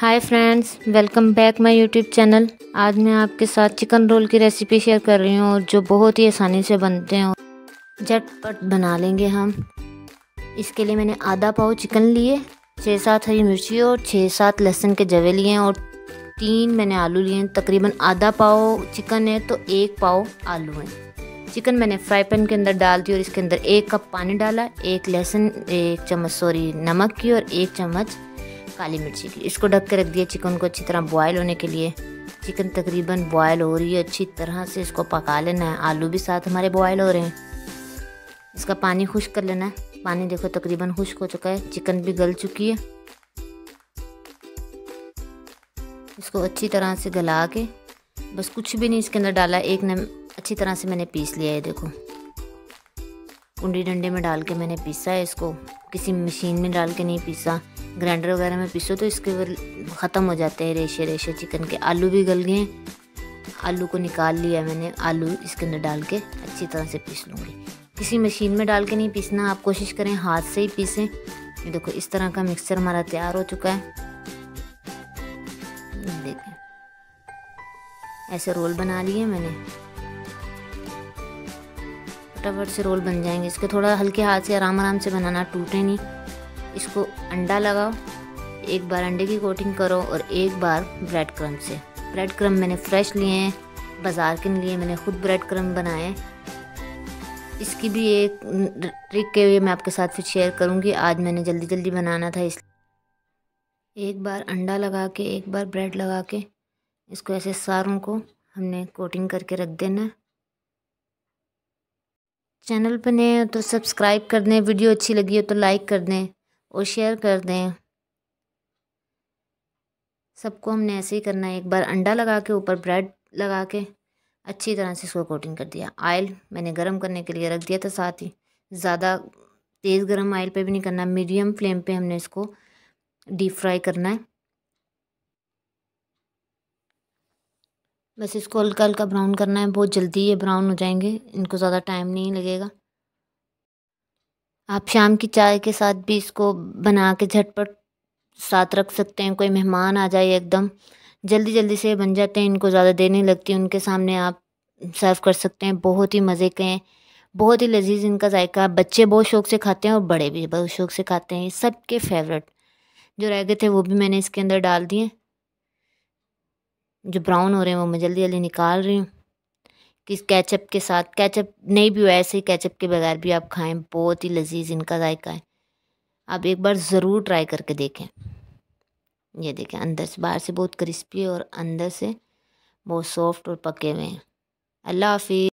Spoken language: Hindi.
Hi friends, welcome back my YouTube channel. आज मैं आपके साथ चिकन रोल की रेसिपी शेयर कर रही हूँ और जो बहुत ही आसानी से बनते हैं और झटपट बना लेंगे हम। इसके लिए मैंने आधा पाव चिकन लिए, 6-7 हरी मिर्ची और 6-7 लहसुन के जवे लिए हैं और 3 मैंने आलू लिए हैं। तकरीबन आधा पाव चिकन है तो 1 पाव आलू है। चिकन मैंने फ्राई पैन के अंदर डाल दी और इसके अंदर 1 कप पानी डाला, 1 चम्मच नमक की और 1 चम्मच काली मिर्ची की। इसको ढक के रख दिया चिकन को अच्छी तरह बॉयल होने के लिए। चिकन तकरीबन बॉयल हो रही है, अच्छी तरह से इसको पका लेना है। आलू भी साथ हमारे बॉयल हो रहे हैं। इसका पानी खुश्क कर लेना है। पानी देखो तकरीबन खुश्क हो चुका है, चिकन भी गल चुकी है। इसको अच्छी तरह से गला के बस कुछ भी नहीं इसके अंदर डाला, अच्छी तरह से मैंने पीस लिया है। देखो कुंडी डंडे में डाल के मैंने पीसा है इसको, किसी मशीन में डाल के नहीं पीसा। ग्राइंडर वगैरह में पीसो तो इसके ख़त्म हो जाते हैं रेशे रेशे चिकन के। आलू भी गल गए, आलू को निकाल लिया मैंने। आलू इसके अंदर डाल के अच्छी तरह से पीस लूँगी। किसी मशीन में डाल के नहीं पीसना, आप कोशिश करें हाथ से ही पीसें। ये देखो इस तरह का मिक्सचर हमारा तैयार हो चुका है। देखें ऐसे रोल बना लिए मैंने, फटाफट से रोल बन जाएंगे। इसके थोड़ा हल्के हाथ से आराम से बनाना, टूटे नहीं। इसको अंडा लगाओ, एक बार अंडे की कोटिंग करो और एक बार ब्रेड क्रम्ब से। ब्रेड क्रम्ब मैंने फ्रेश लिए हैं, बाज़ार के लिए मैंने खुद ब्रेड क्रम्ब बनाए हैं। इसकी भी एक ट्रिक के लिए मैं आपके साथ फिर शेयर करूंगी। आज मैंने जल्दी जल्दी बनाना था इसलिए एक बार अंडा लगा के एक बार ब्रेड लगा के इसको ऐसे सारों को हमने कोटिंग करके रख देना है। चैनल पर नए हो तो सब्सक्राइब कर दें, वीडियो अच्छी लगी हो तो लाइक कर दें और शेयर कर दें। सबको हमने ऐसे ही करना है। एक बार अंडा लगा के ऊपर ब्रेड लगा के अच्छी तरह से इसको कोटिंग कर दिया। ऑयल मैंने गरम करने के लिए रख दिया था साथ ही। ज़्यादा तेज़ गरम ऑयल पे भी नहीं करना, मीडियम फ्लेम पे हमने इसको डीप फ्राई करना है। बस इसको हल्का हल्का ब्राउन करना है, बहुत जल्दी ये ब्राउन हो जाएंगे, इनको ज़्यादा टाइम नहीं लगेगा। आप शाम की चाय के साथ भी इसको बना के झटपट साथ रख सकते हैं। कोई मेहमान आ जाए एकदम जल्दी जल्दी से बन जाते हैं, इनको ज़्यादा देर नहीं लगती, उनके सामने आप सर्व कर सकते हैं। बहुत ही मज़े के हैं, बहुत ही लजीज इनका जायका। बच्चे बहुत शौक से खाते हैं और बड़े भी बहुत शौक से खाते हैं। सबके फेवरेट जो रह गए थे वो भी मैंने इसके अंदर डाल दिए। जो ब्राउन हो रहे हैं वो मैं जल्दी जल्दी निकाल रही हूँ। कि केचप के साथ, केचप नहीं भी हो ऐसे ही केचप के बगैर भी आप खाएं, बहुत ही लजीज इनका जायका है। आप एक बार ज़रूर ट्राई करके देखें। ये देखें अंदर से, बाहर से बहुत क्रिस्पी और अंदर से बहुत सॉफ्ट और पके हुए हैं। अल्लाह हाफिज़।